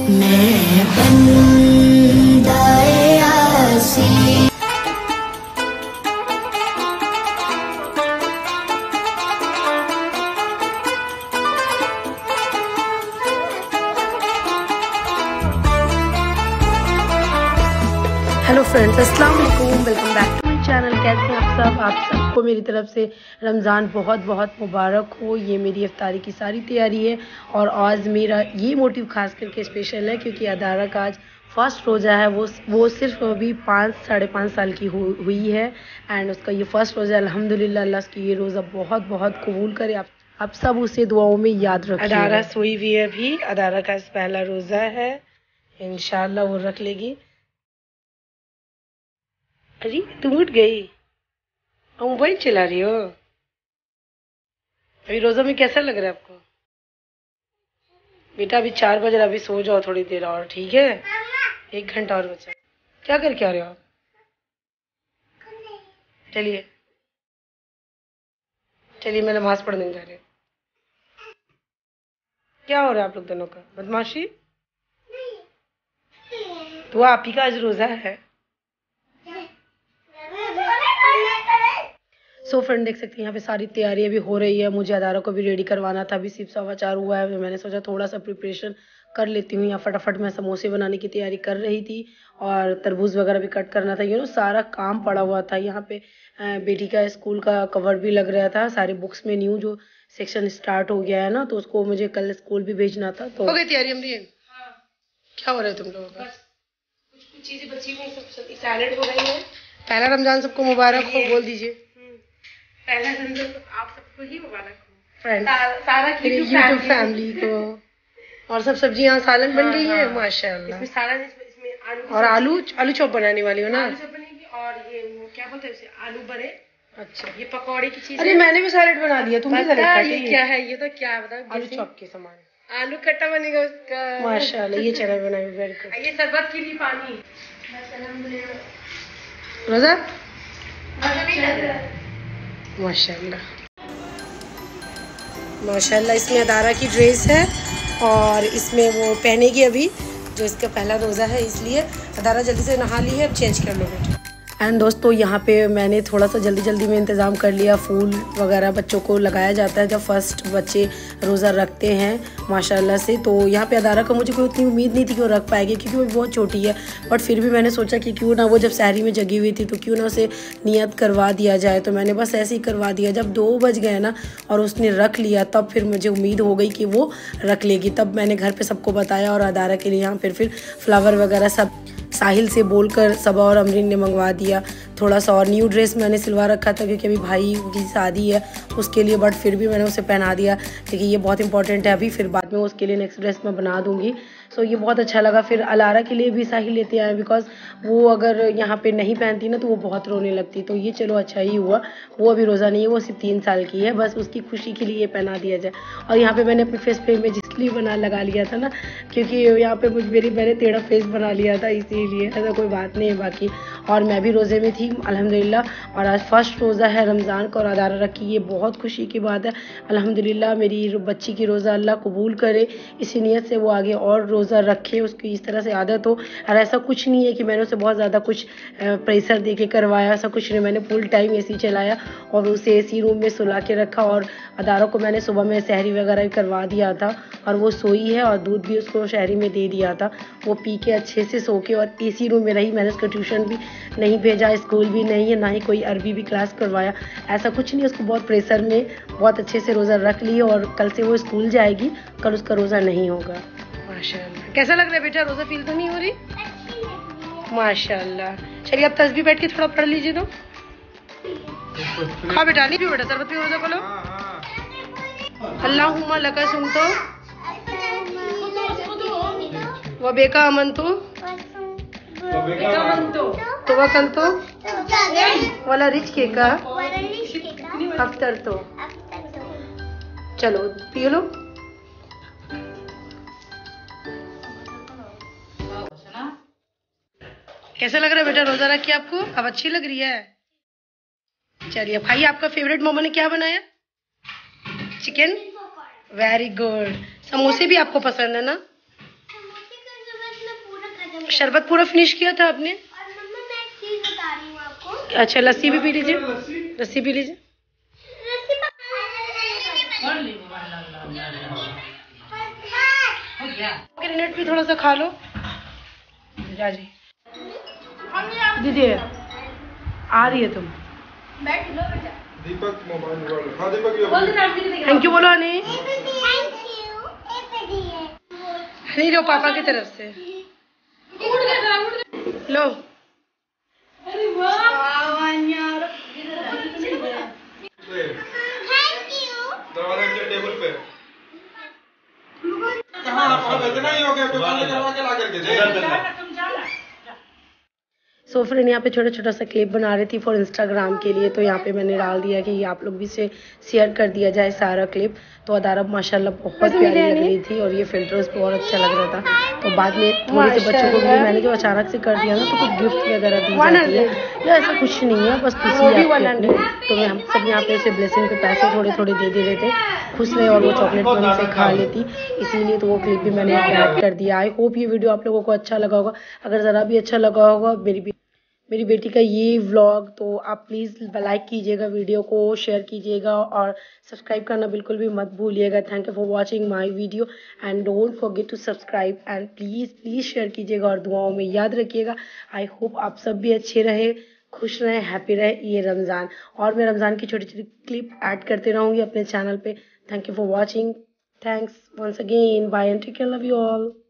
मैं बंदाए आसी। Hello friends, अस्सलाम वालेकुम, welcome back to my channel. कैसे हैं आप सब? आप सबको मेरी तरफ से रमज़ान बहुत बहुत मुबारक हो। ये मेरी इफ्तारी की सारी तैयारी है और आज मेरा ये मोटिव खास करके स्पेशल है क्योंकि अदारा का आज फर्स्ट रोज़ा है। वो सिर्फ अभी 5-5.5 साल की हुई है एंड उसका ये फर्स्ट रोज़ा। अल्हम्दुलिल्लाह, अल्लाह की ये रोज़ा बहुत बहुत कबूल करे। आप सब उसे दुआओं में याद रखिए। अदारा सोई हुई है अभी। अदारा का पहला रोज़ा है, इंशाल्लाह वो रख लेगी। अरे तुम उठ गई और मोबाइल चला रही हो? अभी रोजा में कैसा लग रहा है आपको? बेटा अभी 4 बज रहा, अभी सो जाओ थोड़ी देर और, ठीक है? 1 घंटा और बचा। क्या करके आ रहे हो आप? चलिए चलिए, मैं नमाज पढ़ने जा रही हूँ। क्या हो रहा है आप लोग दोनों का? बदमाशी? तो आप ही का आज रोजा है। सो फ्रेंड, देख सकते हैं यहाँ पे सारी तैयारी अभी हो रही है। मुझे अदारा को भी रेडी करवाना था, अभी सिर्फ 4:15 हुआ है। मैंने सोचा थोड़ा सा प्रिपरेशन कर लेती हूँ। यहाँ फटाफट मैं समोसे बनाने की तैयारी कर रही थी और तरबूज वगैरह भी कट करना था। सारा काम पड़ा हुआ था यहाँ पे। बेटी का स्कूल का कवर भी लग रहा था। सारे बुक्स में न्यू जो सेक्शन स्टार्ट हो गया है ना, तो उसको मुझे कल स्कूल भी भेजना था। तो हो गई तैयारी अमरी? हाँ। क्या हो रहा है तुम लोगों का? कुछ चीजें बची हुई, सब सैलेड हो रही है। पहला रमजान सबको मुबारक हो, बोल दीजिए। पहला रमजान तो आप सबको ही मुबारक हो फ्रेंड, सारा यूट्यूब फैमिली को। और सब सब्जियां सालन बन गई है माशाल्लाह। इसमें सारा इसमें और आलू चॉप बनाने वाली हो ना? आलू चॉप बनेगी और ये वो क्या बोलते हैं उसे, आलू बड़े। अच्छा, ये पकौड़े की चीज। अरे मैंने भी सैलेड बना दिया, तुम भी सैलेड काटी? ये क्या है? ये तो क्या बता, आलू चॉप के सामान। आलू कट्टा बनेगा उसका माशाल्लाह। ये चना बनाई, वेरी गुड। ये शरबत के लिए पानी। रोजा माशाल्लाह माशाल्लाह। इसमें अदारा की ड्रेस है और इसमें वो पहनेगी अभी, जो इसका पहला रोज़ा है, इसलिए अदारा जल्दी से नहा ली है। अब चेंज कर लो बेटा। एंड दोस्तों, यहाँ पे मैंने थोड़ा सा जल्दी जल्दी में इंतज़ाम कर लिया। फूल वगैरह बच्चों को लगाया जाता है जब फर्स्ट बच्चे रोज़ा रखते हैं माशाल्लाह से। तो यहाँ पे अदारा का मुझे कोई उतनी उम्मीद नहीं थी कि वो रख पाएगी क्योंकि वो बहुत छोटी है, बट फिर भी मैंने सोचा कि क्यों ना, वो जब सहरी में जगी हुई थी तो क्यों ना उसे नियत करवा दिया जाए। तो मैंने बस ऐसे ही करवा दिया। जब 2 बज गए ना और उसने रख लिया, तब फिर मुझे उम्मीद हो गई कि वो रख लेगी। तब मैंने घर पर सबको बताया और अदारा के लिए यहाँ फिर फ्लावर वगैरह सब साहिल से बोलकर सबा और अमरीन ने मंगवा दिया। थोड़ा सा और न्यू ड्रेस मैंने सिलवा रखा था क्योंकि अभी भाई की शादी है उसके लिए, बट फिर भी मैंने उसे पहना दिया क्योंकि ये बहुत इंपॉर्टेंट है। अभी फिर बाद में उसके लिए नेक्स्ट ड्रेस मैं बना दूंगी। सो ये बहुत अच्छा लगा। फिर अलारा के लिए भी साहिल लेते आए बिकॉज वो अगर यहाँ पे नहीं पहनती ना तो वो बहुत रोने लगती। तो ये चलो अच्छा ही हुआ, वो अभी रोज़ा नहीं है, वो सिर्फ 3 साल की है, बस उसकी खुशी के लिए पहना दिया जाए। और यहाँ पे मैंने अपने फेस पे इमेज इसलिए लगा लिया था ना क्योंकि यहाँ पे मैंने टेढ़ा फेस बना लिया था, इसीलिए। ऐसा कोई बात नहीं है बाकी। और मैं भी रोज़े में थी अल्हम्दुलिल्लाह। और आज फर्स्ट रोज़ा है रमज़ान का और अदारा रखी, ये बहुत खुशी की बात है। अल्हम्दुलिल्लाह, मेरी बच्ची की रोज़ा अल्लाह कबूल करे। इसी नियत से वो आगे और रोज़ा रखे, उसकी इस तरह से आदत हो। और ऐसा कुछ नहीं है कि मैंने उसे बहुत ज़्यादा कुछ प्रेशर दे के करवाया, ऐसा कुछ नहीं। मैंने फुल टाइम एसी चलाया और उसे एसी रूम में सुला के रखा। और अदारा को मैंने सुबह में सहरी वगैरह भी करवा दिया था और वो सोई है और दूध भी उसको शहरी में दे दिया था। वो पी के अच्छे से सो के और एसी रूम में रही। मैंने उसको ट्यूशन भी नहीं भेजा, स्कूल भी नहीं है, ना ही कोई अरबी भी क्लास करवाया, ऐसा कुछ नहीं। उसको बहुत प्रेशर में बहुत अच्छे से रोज़ा रख ली और कल से वो स्कूल जाएगी, कल उसका रोज़ा नहीं होगा माशाल्लाह। कैसा लग रहा है बेटा? रोज़ा फील तो नहीं हो रही? माशाल्लाह। चलिए अब तस्बीह बैठ के थोड़ा पढ़ लीजिए। तो हाँ बेटा, नहीं भी बेटा, शरबत भी रोज़ा बोलो। अल्लाहुम्मा लका सुनतो व बेका अमन तो वकल तो वाला रिच के का अफ्तर तो। चलो पी लो। कैसा लग रहा है बेटा रोजा रख के आपको? अब अच्छी लग रही है? चलिए भाई, आपका फेवरेट मोमो ने क्या बनाया? चिकन। Very good. समोसे भी आपको पसंद है ना? शरबत पूरा फिनिश किया था आपने? और मम्मा मैं एक चीज बता रही हूँ आपको। अच्छा, लस्सी भी पी लीजिए, लस्सी पी लीजिए। ग्रेनेड भी थोड़ा सा खा लो। राजी दीदी आ रही है तुम। दीपक मोबाइल। हाँ दीपक थैंक यू बोलो हनी। Thank you. हनी लो पापा की तरफ से लो। Thank you. दरवाजे के टेबल पे। कहाँ आप इतना ही हो गया दुकान करवा के ला करके दे। सो फ्रेंड यहाँ पे छोटा छोटा सा क्लिप बना रही थी फॉर इंस्टाग्राम के लिए, तो यहाँ पे मैंने डाल दिया कि आप लोग भी से शेयर कर दिया जाए सारा क्लिप। तो अदारा माशाल्लाह बहुत प्यारी लग रही थी और ये फिल्टर उस पर बहुत अच्छा लग रहा था। तो बाद में थोड़े से बच्चों को भी मैंने जो अचानक से कर दिया ना, तो कुछ गिफ्ट वगैरह दी जाती है या ऐसा कुछ नहीं है, बस खुशी है अपनी। तो मैं हम सब यहाँ पे उसे ब्लेसिंग पे पैसे थोड़े थोड़े दे दे रहे थे, खुश रहे और वो चॉकलेट भी उनसे खा लेती, इसीलिए तो वो क्लिप भी मैंने ऐड कर दिया। आई होप ये वीडियो आप लोगों को अच्छा लगा होगा। अगर ज़रा भी अच्छा लगा होगा मेरी बेटी का ये व्लॉग, तो आप प्लीज़ लाइक कीजिएगा, वीडियो को शेयर कीजिएगा और सब्सक्राइब करना बिल्कुल भी मत भूलिएगा। Thank you for watching my video and don't forget to subscribe and please share कीजिएगा और दुआओं में याद रखिएगा। आई होप आप सब भी अच्छे रहे, खुश रहें, हैप्पी रहे ये रमज़ान। और मैं रमज़ान की छोटी छोटी क्लिप ऐड करते रहूँगी अपने चैनल पे। Thank you for watching, thanks once again, bye and take care, love you all.